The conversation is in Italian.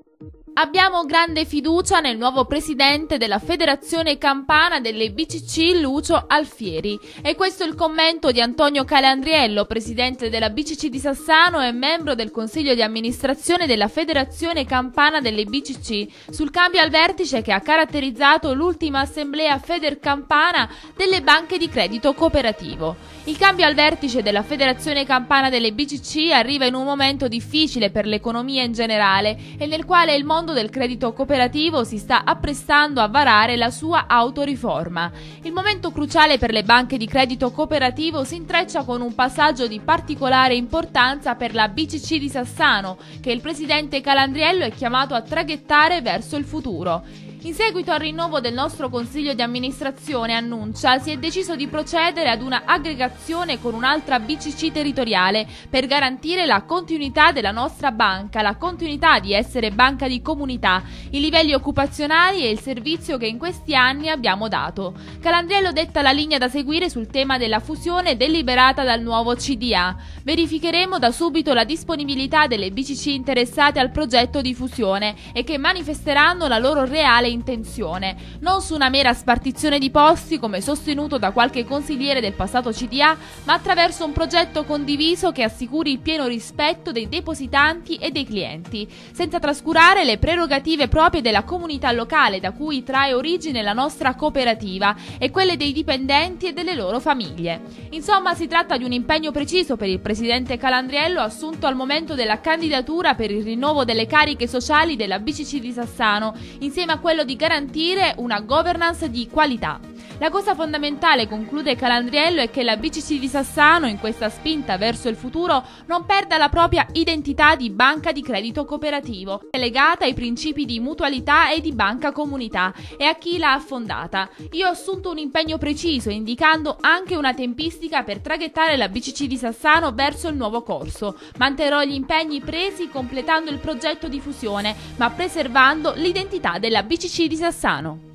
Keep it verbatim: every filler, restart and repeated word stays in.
Abbiamo grande fiducia nel nuovo presidente della Federazione Campana delle B C C, Lucio Alfieri. E questo è il commento di Antonio Calandriello, presidente della B C C di Sassano e membro del consiglio di amministrazione della Federazione Campana delle B C C, sul cambio al vertice che ha caratterizzato l'ultima assemblea Federcampana delle banche di credito cooperativo. Il cambio al vertice della Federazione Campana delle B C C arriva in un momento difficile per l'economia in generale e nel quale il mondo del credito cooperativo si sta apprestando a varare la sua autoriforma. Il momento cruciale per le banche di credito cooperativo si intreccia con un passaggio di particolare importanza per la B C C di Sassano, che il presidente Calandriello è chiamato a traghettare verso il futuro. In seguito al rinnovo del nostro consiglio di amministrazione, annuncia, si è deciso di procedere ad una aggregazione con un'altra B C C territoriale per garantire la continuità della nostra banca, la continuità di essere banca di comunità, i livelli occupazionali e il servizio che in questi anni abbiamo dato. Calandriello detta la linea da seguire sul tema della fusione deliberata dal nuovo C D A. Verificheremo da subito la disponibilità delle B C C interessate al progetto di fusione e che manifesteranno la loro reale intenzione, non su una mera spartizione di posti come sostenuto da qualche consigliere del passato C D A, ma attraverso un progetto condiviso che assicuri il pieno rispetto dei depositanti e dei clienti, senza trascurare le prerogative proprie della comunità locale da cui trae origine la nostra cooperativa e quelle dei dipendenti e delle loro famiglie. Insomma, si tratta di un impegno preciso per il presidente Calandriello assunto al momento della candidatura per il rinnovo delle cariche sociali della B C C di Sassano, insieme a quello di garantire una governance di qualità. La cosa fondamentale, conclude Calandriello, è che la B C C di Sassano, in questa spinta verso il futuro, non perda la propria identità di banca di credito cooperativo, legata ai principi di mutualità e di banca comunità e a chi l'ha fondata. Io ho assunto un impegno preciso, indicando anche una tempistica per traghettare la B C C di Sassano verso il nuovo corso. Manterrò gli impegni presi completando il progetto di fusione, ma preservando l'identità della B C C di Sassano.